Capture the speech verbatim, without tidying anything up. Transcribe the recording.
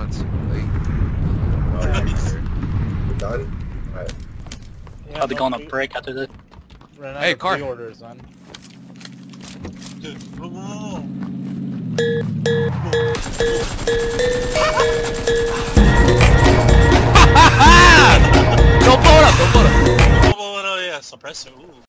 on too late. We're done? Alright. Yeah, Probably no going on pre- break after this. Run out Hey, of car. pre-orders, son. Dude, whoa, whoa, whoa. Don't blow it up, don't blow it up. Whoa, whoa, whoa, yeah, suppressor, ooh.